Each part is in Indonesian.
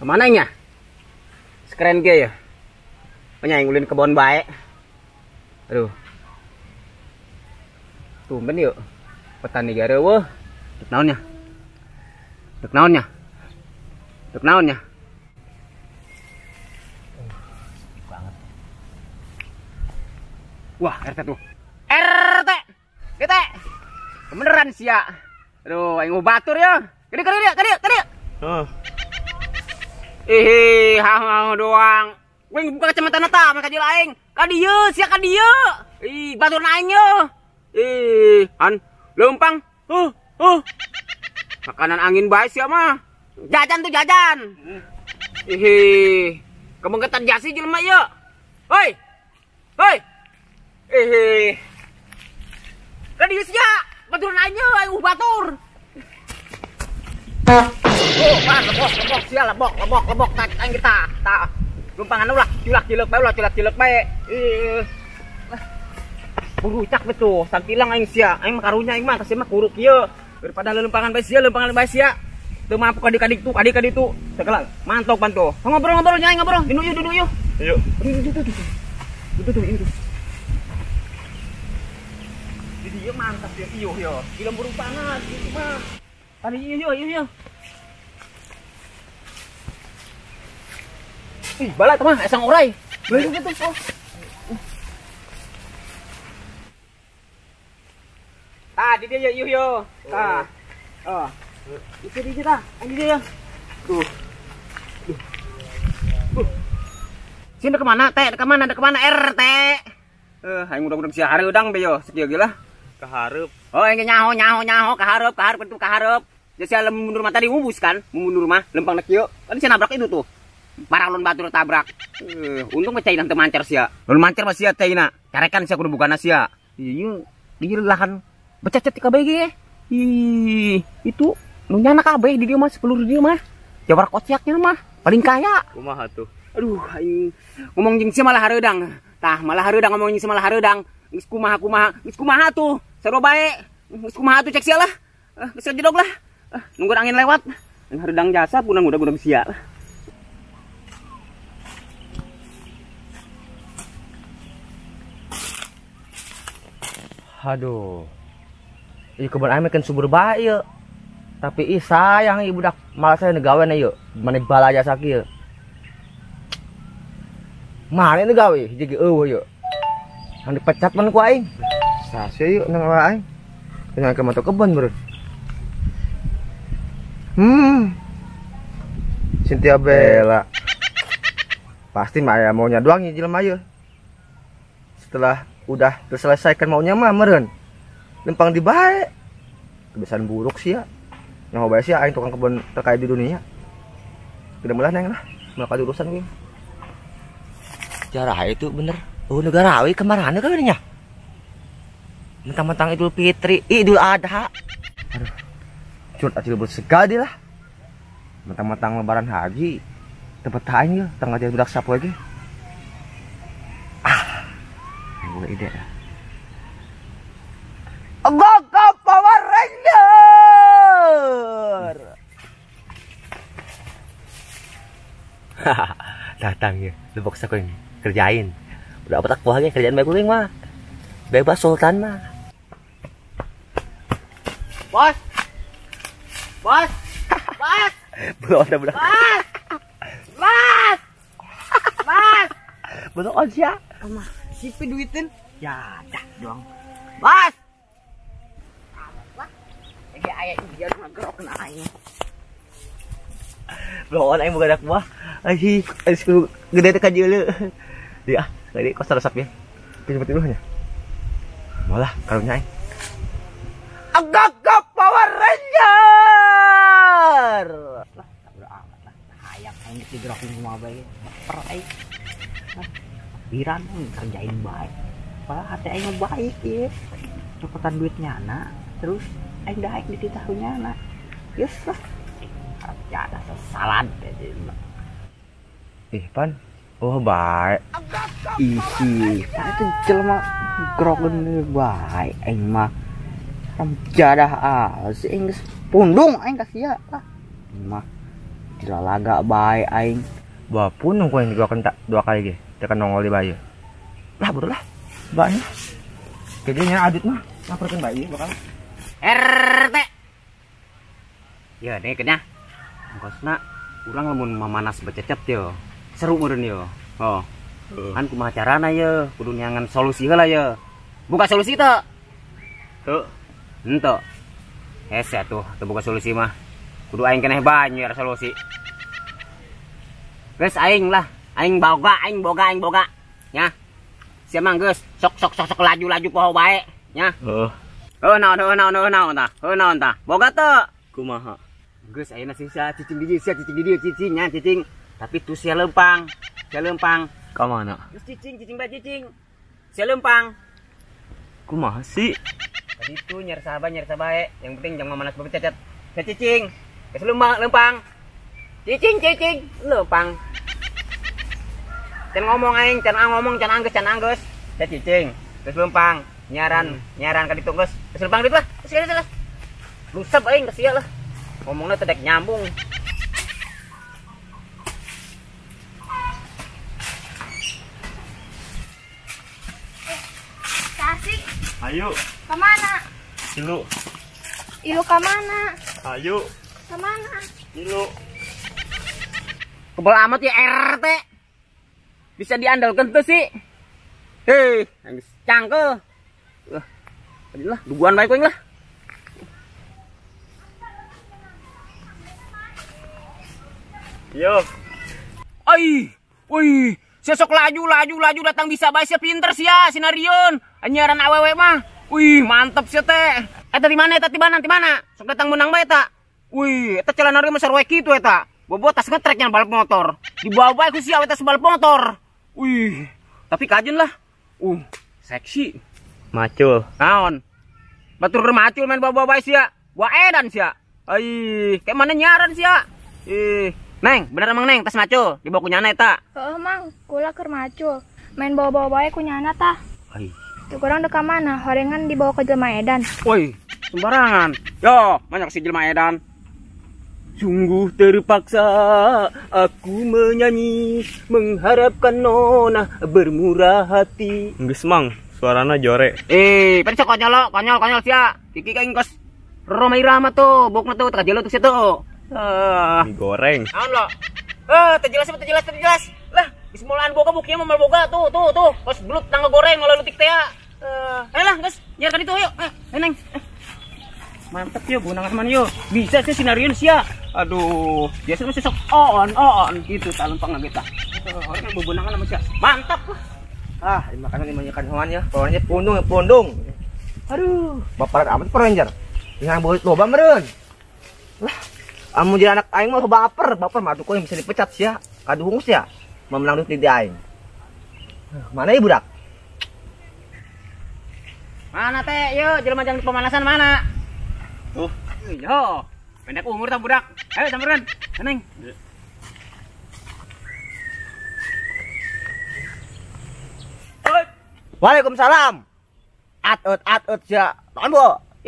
Kemana nya? Sekeren ge ya. Penyanggulin kebon baik. Aduh. Tumben yuk. Petani gara weh. Dek naonnya? Dek naonnya? Dek naonnya? Banget. Wah, RT tuh. RT. Kita. Beneran sih ya. Aduh, aing mau batur ya. Kadi. Heeh. Hang doang. Wing buka kacamata nata mereka jual aing. Ka dieu, sia ka dieu. Batur na aing ye. Han lempang. Makanan angin bae sia mah. Jajan tuh jajan. Kebengketan jasi jelema ye. Hoi. Ka dieu sia. Batur na aing ye, aing batur. Lebok sia lebok aing kita. Tah. Lumpangan ulah, cilak bae. Burucak betul, santilang aing sia. Aing mah karunya aing mah kasih mah kuruk ieu. Daripada lempangan bae sia, Teu mampu kadik tu. Sekelang, mantok bantu. Ngobrol nyai ngobrol. Duduk yuk. Yuk. Duduk. Jadi ieu mantap ya ieu yo. Di lembur lumpangan gitu mah. Tadi ieu. Balai teman, esang orai. Beli gitu po. Di dia yo. Tah. Itu dia tah. Ini dia. Tuh. Sini kemana teh? Kemana RT? Aing mudah-mudahan si hareudang be yo, sakieu ge lah. Kaharep. Oh, aing nyaho kaharep itu kaharep. Jadi mundur mah tadi ngubus kan, mundur mah lempang nek kieu. Kan si nabrak itu tuh. Parang lon batur tabrak. Untung mah cainan teu mancar sia. Lon mancar mah sia caina. Carekan sia kudu bukana sia. Ieu lahan bececet kabeh ge. Itu nu nyana kabeh di dieu mah sepelur di dieu mah. Jawar kociaknya mah paling kaya. Kumaha tuh? Aduh, aing ngomong jeung sia malah hareudang. Tah, malah hareudang ngomong jeung sia malah hareudang. Geus kumaha tuh. Sarua bae. Geus kumaha tuh cek sia lah. Geus jedog lah. Nunggu angin lewat. Hareudang jasa punang udah sia lah. Aduh. Kebun aing kan subur bae ieu. Tapi sayang ieu budak malah saya negawean ieu. Mane bala jasa kieu. Mane negawe hiji ge eueuh ieu. Ang dipecat man ku aing. Sase ieu nang aing. Tinggal ke mata kebun beureun. Cynthia Bella. Pasti mah maunya doang ieu jelema ieu. Setelah udah terselesaikan maunya mah meureun lempang di bae kebiasaan buruk sih ya nyaho bae sih aing tukang kebun terkait di dunia tidak mulah neng lah melakukan urusan gue jarah itu bener negarawi kemarahan kan nya mentang-mentang Idul Fitri Idul Adha aduh curut acil buat segadi lah mentang-mentang lebaran haji tempat aing tengah jadi budak sapu lagi ide ya. Go Power Ranger. Datang ya, lebok sakuing kerjain. Udah apa tak puas kerjaan bae kuring mah. Bebas sultan mah. Bos. Belum ada budak. Bos. Belum aja. Mah. Sipi duitin ya dah doang bos lagi ayah iya ngegerok kena ayah belum aing bukan anak buah asyik gede teka jele dia tadi kos resep ya pinjam dulu nya malah karunya aing agak Power Ranger lah tak beramat lah hayang aing digerokin kumaha bae per aing Biran kerjain baik, padahal hati aing baik ya, cepetan duitnya nak, terus aing daik di titahunya nak, yes lah, harapnya ada sesalan jadi. Pan, oh baik, itu jelma grogen baik, aing mah, jadah sih aing pundung aing kasih ya lah, mah Tidak laga baik aing. Walaupun nunggu yang dua kali ge. Tekan nongol di bayu. Lah bodoh lah. Banyak. Kayaknya adut mah laporkan bayi bakal. RT. Ya, nih kena. Kosna urang lamun mamanas bececep yo. Seru meureun yo. Oh. Kan kumaha carana ye? Kudu nyangan solusi heula ye. Buka solusi teu? Teu. Henteu. Hese atuh, teu buka solusi mah. Kudu aing keneh banyer solusi. Geus aing lah, aing boga. Nya. Sia mah geus sok laju poho bae, nya. Naon tah. Boga teu? Kumaha? Geus ayeuna sia cicing di dieu cicingnya cicing. Tapi tuh sia lempang. Ka mana? Geus cicing. Sia lempang. Kumaha sih? Tadi itu nyer sabae. Yang penting jangan mamanas bececet. Sia cicing. Geus lempang. Cicing lempang. Can ngomong aing, can anggeus. Sia cicing. Geus lempang. Nyaran ka ditu geus. Geus lempang ditu lah. Geus. Lusep aing geus sia lah. Ngomongna teu dek nyambung. Asik. Ayo. Kemana? Ilu. Kemana? Ayo. Kemana? Ilu. Kebal amat ya RT. Bisa diandalkan tuh sih. Hei, cangkel. Lah, duguan baik lah. Yo. Wih, sesok laju datang bisa bae sia pinter sia sinarion. Anyaran awewe mah. Wih, mantep sia teh. Eta di mana? Sok datang menang bae eta. Wih, eta celana reu mah sarwe kitu eta. Bobo tas ngetreknya balap motor. Dibawa bae ku sia eta balap motor. Wih, tapi kajen lah. Seksi. Macul. Naon? Batur macul main bawa bae sia. Wa edan sia. Kayak mana nyaran sia? Neng, bener emang Neng, tas macul, dibawa kunyana eta. Mang, kula keur macul. Main bawa-bawa bae kunyana tah. Tuh kurang deka mana? Horengan dibawa ke Jelma Edan. Woi, sembarangan. Yo, banyak si Jelma Edan. Sungguh terpaksa aku menyanyi mengharapkan nona bermurah hati. Geus mang, suarana jore. Pensok konyol sia. Kiki kaing kos Roma Irama tuh, bokna tuh teka jelo tuh sia tuh. Digoreng. Naon lo? Terjelas. Lah, bismulaan boga bukieu mah boga tuh. Kos belut tangga goreng ngalelutik teh. Ayolah, guys, nyarkan itu yuk. Neng. Mantep yuk, gunangan mana yuk. Bisa sih sinarion sia. Aduh, biasa mah sok on gitu talempang kita. Orang kan bubunangan sama sia. Mantap. Makan ini makan hewan ya. Pokoknya pundung. Aduh, baperan amat Ranger. Yang buat loba meureun. Lah, amun jadi anak aing mah baper mah atuh yang bisa dipecat sia. Kaduhung sia. Memenang duit di aing. Mana ieu budak? Mana teh? Yuk, jelema jang di pemanasan mana? Tuh. Yo. Pendek umur tah budak. Ayo sampereun. Neng. Waalaikumsalam. At sia. Naon bu?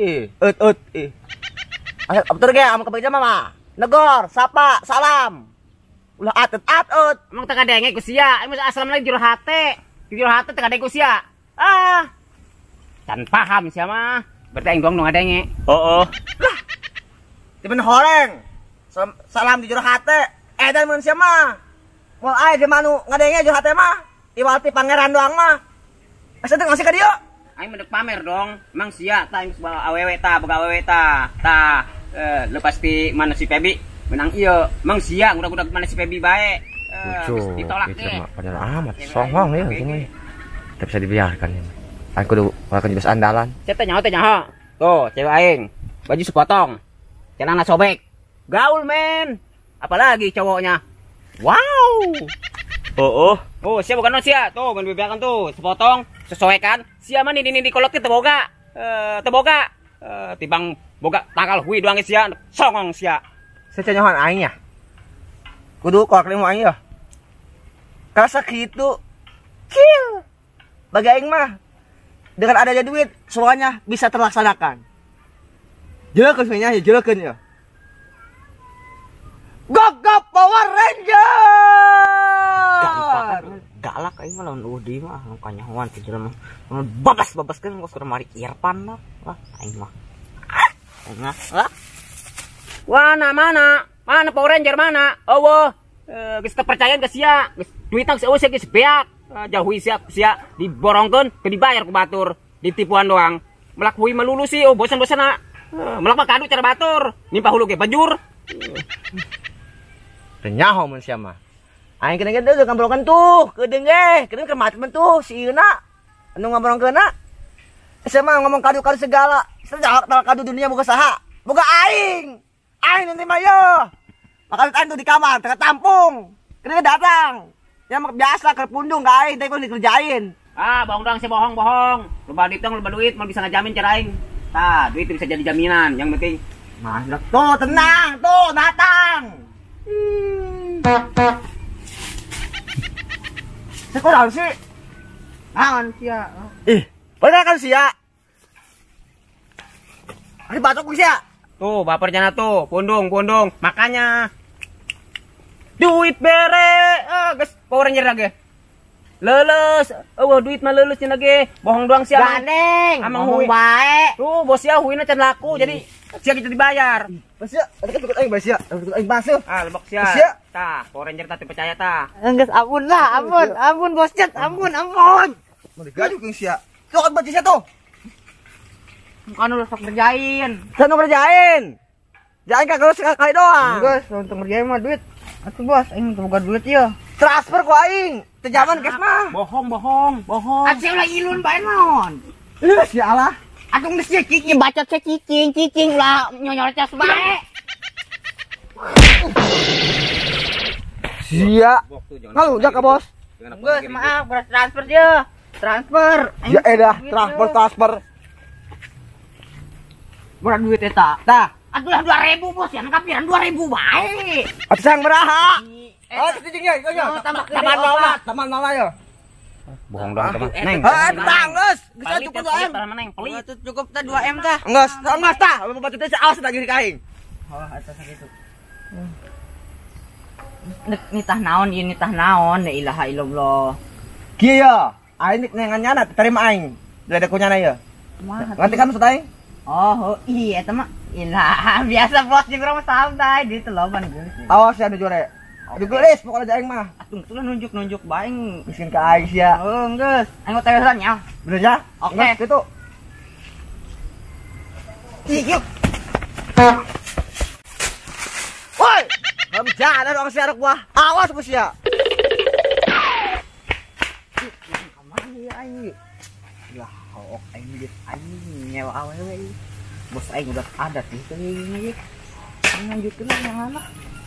Betul ge am kebeja mama. Negor, sapa, salam. Ulah at. Emang teu kadenge ku sia. Emang asal lagi jero hate. Jero hate teu kadenge ku sia. Can paham sia mah. Berarti aing doang nu ngadenge. Oh. Lah. Tipen horeng. Salam di jero hate. Edan mun sia mah. Moal aya di manu ngadenge jero hate mah. Iwalti pangeran doang mah. Asa teu ngasih ka dieu. Aing mendek pamer dong. Emang sia tah awewe tah, boga awewe tah. Tah, lepas ti mana si Pebi menang ieu. Emang sia udah mana si Pebi bae. Ditolak teh. Padahal amat songong ya ini. Tidak bisa dibiarkan ini. Aing kudu ngelakuin jurus andalan. Cek teh nyaho. Tuh, cewek aing. Baju sepotong. Celana sobek. Gaul men. Apalagi cowoknya. Wow. Oh. Sia bukan sia. Tuh, ban bebeakan tuh, sepotong, sesuaikan. Sia mah ini kolot teh boga. Tibang boga tanggal hui doang sia, songong sia. Secenyahan aing ya. Kudu kolak lemu aing ya. Kasa kitu. Kill. Bagi aing mah dengan adanya duit semuanya bisa terlaksanakan. Jelekeun ya. Gop. aing mah lawan Udi mah kanyahoan teh jelema. Babas kan geus mari Irfan lah. Wah, aing mah. Wana mana Power Ranger mana? Eueuh. Geus kepercayaan geus sia. Geus duitna geus eueuh sia geus beak. Jauhi sia diborongkeun ke dibayar ku batur. Ditipuan doang. Melak hui melulu sih, oh bosan-bosan melak mah kadu cara batur. Nimpa hulu ge banjur. Nyaho mun sia mah. Aing kena deug ngambrongkeun tuh, kedeung ge, kedeung keur macet tuh si Ieuna. Anu ngambrongkeunna. Sia mah ngomong kadu-kadu segala. Sedang kadu dunia boga saha? Boga aing. Aing nanti mah yo. Makanya aing tuh di kamar, tengah tampung. Kedeung datang. Ya mah biasa keur pundung ka aing teh ku dikerjain. Bohong doang sih bohong. Loba duit mau bisa ngajamin cara aing. Tah, duit bisa jadi jaminan, yang penting Mandek tuh, tenang, tuh datang. Sekolah sih. Naon sia? Bener kan sia? Ari batuk sia. tuh bapernya tuh, pundung. Makanya duit bere, guys, Power Ranger lagi. Leles, duit mah leles lagi. Bohong doang sih. Gandeng, amang ngomong hui. bae. Tuh, bos ya huina can laku, jadi sia kita dibayar. Sia, ada kan aing sia. Aing masuk. Lebok sia. Sia. Tah, Power Ranger tah percaya tah. Enggeus ampun lah, ampun bos Cet, ampun. Mau digaduh jeung sia. Tuh kan baca sia tuh. Kan udah sok ngerjain. Sana ngerjain. Jangan kagak sekali doang. Bos, untuk ngerjain mah duit. Atuh bos, aing teu boga duit ya. Transfer ku aing. Teu zaman cash mah. Bohong. Atuh ulah ilun bae naon. Sia Allah. Atuh geus cicing bacot cicing ulah nyonyor cas bae. Sia. Halo, jaka bos. Geus maaf, beras transfer dia. Transfer. Ya edah, transfer. Berat duit eta. Tah, Atuh lah 2.000 bos, yang kapiran 2.000 bae. atuh sang beraha. Oh, setinggi ya. tambah Taman mama ya. Bohong doang teman. Neng. Tang, geus. Bisa Pelit cukup ya, 2M. pelit, Neng. Pelit. Atuh cukup tah 2M tah. Enggak tah. Lu batu teh awas lagi di kaing. Oh, atas gitu. Nitah naon ieu nitah naon, la ilaha illallah. Kieu ya. Aing nenganyana terima aing. Ada kunyana ya. Ngerti kan maksud aing? Oh, iya eta mah ilah biasa bos jeung urang mah santai di teloban geus. Awas ya anu jore. Aduh geus pokoknya aing mah. Atuh tuh nunjuk bae. Miskin ka aing sia. Oh, geus. Aing mau tewesan ya. Bener ya? Oke. Geus, Gitu. Yuk. Woi, kamu jangan ada orang siarak gua. Awas bos ya. Kamari aing. Lah, hook aing nyewa awewe. Bos aing udah ada di sini. Lanjutin lah yang mana.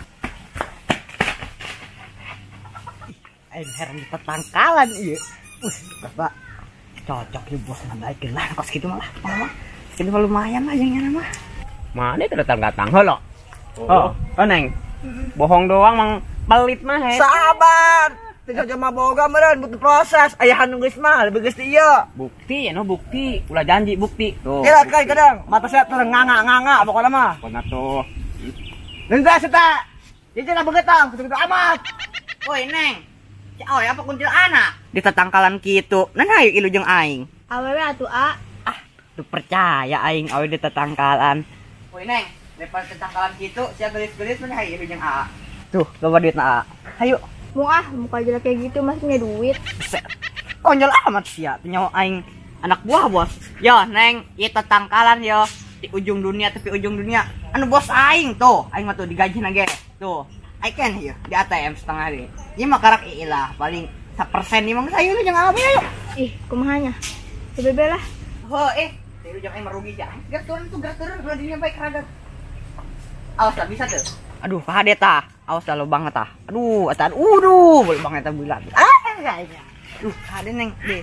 Aing heran di tetangkalan ieu. Bapak cocok nih bos nambahkeun lah kos kitu mah. Ini mah lumayan lah yang nyana mah. Mana itu datang heula. Neng. Bohong doang mang pelit mah he. Sabar. Tinggal jama boga meureun butuh proses. Aya anu geus mah lebih geus ieu. Bukti, bukti. Ulah janji bukti. Tuh. Kira kai kadang mata saya terenganga-nganga pokoknya mah. Pokona tuh. Nenda seta. Jadi begetang, begitu amat. Woi Neng. Cak apa kuntil anak? Di tetangkalan kitu. Nah hayu ilu jeung aing. Awewe atuh A. Tuh percaya aing awe di tetangkalan. Woi Neng, lepas tetangkalan kitu sia gelis-gelis mana hayu ilu jeung A. Tuh, loba duitna A. Hayu. Muka jelek kayak gitu masih punya duit. Konyol amat sia, nyawa aing anak buah bos. Yo Neng, ieu tetangkalan yo. Di ujung dunia tapi ujung dunia. Anu bos aing tuh, aing mah tuh digaji ge. Tuh, aing kan ieu di ATM setengah deui. Ieu mah karak ilah paling 1% ieu mah sayu lu jeung apa ya. Ih, kumahanya. Sebebe lah. Oh, sayu jeung aing merugi sia. Gerak turun udah dinya baik ragat. Awas lah bisa tuh. Aduh, kade tah. Awas lah lo banget tah. Aduh, boleh banget tah bulan. Kayaknya. Kade Neng, deh.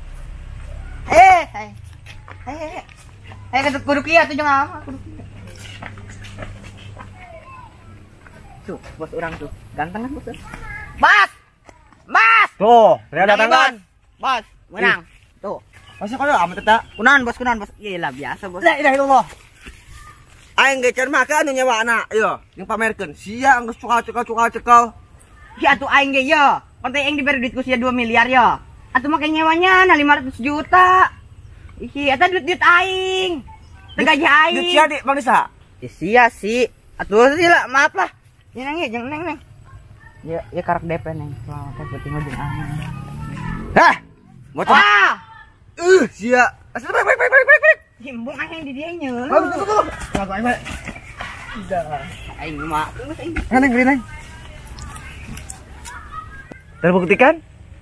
Ketut kudu kieu tuh jeung apa? Kudu kieu. Tuh, bos orang tuh. Ganteng kan bos? Bas! Tuh, dia datang kan. Bos, menang. Tuh. Masih kalau amat eta. Kunaon bos. Iya lah biasa bos. La ilaha illallah. Aing ge mah ka anu nyewa anak, ieu, yang pamerkeun. Sia geus cukal. Ya tuh aing ge ya. konten yang diberi duit kusia 2 miliar ya. Atuh make nyewanya na 500 juta. Ih, eta duit aing. Teu gaji aing. Duit sia Dik, Bang Desa. Sia sih. Atuh sih lah, maaf lah. Ya nang ya, jangan neng. Ya karak DP neng. Selamat penting jeung angin. Hah? Motor. Wah! Sia. Asal baik. Himbung aing di dieu nya. Betul. Ngaku aing mah. Aing mah terus aing. Neng, gini neng. Terbuktikan?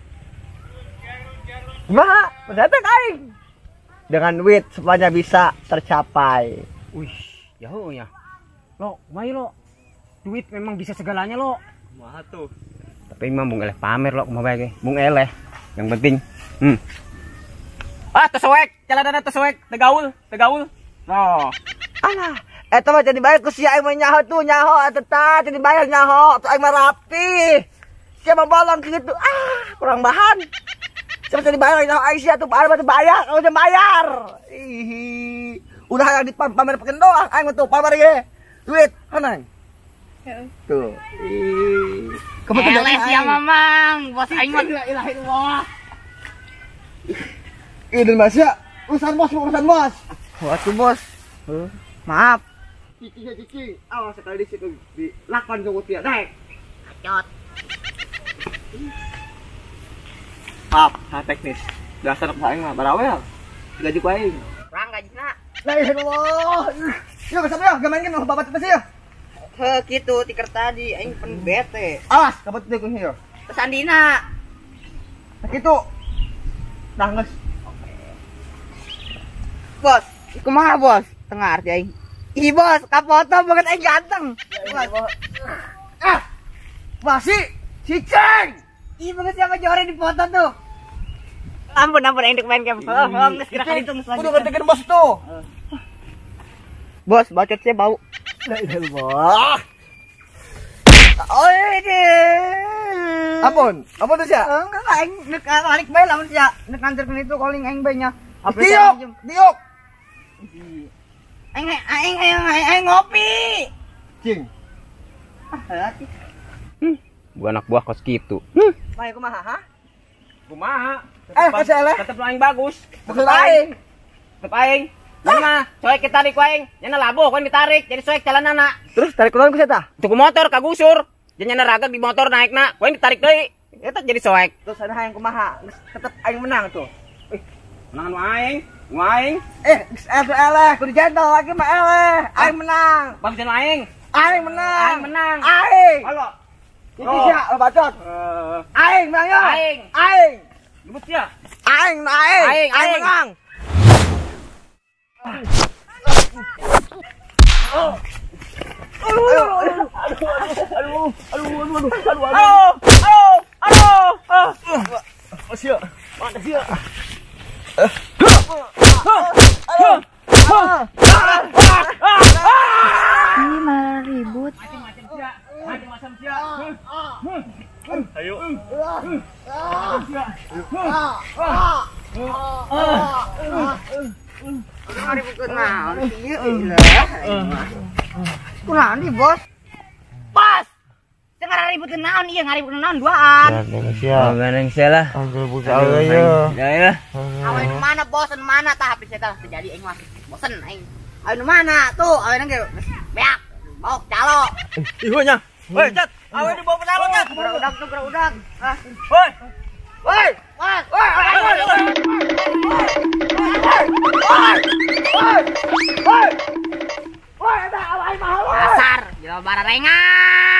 Gimana? Datang aing. Dengan duit semuanya bisa tercapai. Wih, jauh ya. Lo, mai lo. Duit memang bisa segalanya lo. Mah tuh. Tapi emang bung eleh pamer lo, kumaha bae. Bung eleh. Yang penting. Tersuek, jalan tersuek, tegaul. No. Alah, eta mah jadi bayar ku sia aing mah nyaho eta tah jadi bayar nyaho, tuh aing mah rapi. Sia mah bolong kitu. Kurang bahan. Sia jadi bayar nyaho aing sia tuh bayar, kalau udah bayar. Ih. Udah yang dipamer peken doang aing tuh pamer ge. Duit, hanang. Tuh. Ih. Kamu tuh Eleh sia mamang, bos aing mah la ilaha illallah. Ini Mas ya. Urusan bos. Waduh bos. Maaf. Cici. Awas sekali di situ di lakon jauh dia naik. Kacot. Maaf, teknis. Dasar aing mah barawel. Gaji ku aing. Kurang gajina. La ilaha illallah. Yuk kesana ya, gamain kan babat teh ya. Heh kitu tiker tadi aing pen bete. Awas, kabut teh ku hieu. Pesandina. Sakitu. Dah geus. Bos, kumaha bos? Tengah arti aing. Ih bos, kapoto banget aing ganteng. Bos. Masih cicing. Ih banget siapa jore di foto tuh. Ampun aing dek main game. Geus gerakan itu Kudu ngertiin bos tuh. Bos, bacot saya bau. La ilaha illallah. Oh ini. Ampun tuh sia. Enggak aing dek balik bae lamun sia. Dek nganterkeun itu calling aing bae nya. Diuk. Aing ngopi. Cing. Gua anak buah kos gitu. Main kumaha ha? Kumaha? Kasih eleh. Tetep lo aing bagus. Maksud aing. Tetep aing. Mana? Soek ditarik ku aing. Nyana labuh kan ditarik. Jadi soek jalanana. Terus tarik kunaon ku eta? Tuku motor kagusur. Jadi nyana ragak di motor naikna. Ku aing ditarik deui. Eta jadi soek. Terus ada yang kumaha? Tetep aing menang tuh. Menang nu aing. Eleh, kudu gentle lagi mah eleh. Aing menang. Bagusin nu aing. Aing menang. Aing menang. Aing. Halo. Ini sia, lo bacot. Aing menang ya. Aing. Gebut sia. Aing menang. Ini malah ribut. Ayo. Kunaon di bos? Pas. Teu ngaributkeun naon ieu ngaributkeun naon duaan. Ganeng sia lah. Ya. Awe nu mana bosen mana tah habis eta terjadi aing mah bosen aing. Awe nu mana tuh awe nang ge beak bawa calo. Ihunya. Woi, Cat. Awe dibawa pesalo, Cat. Udak. Woi. Mas. Dasar, jalan bararengan.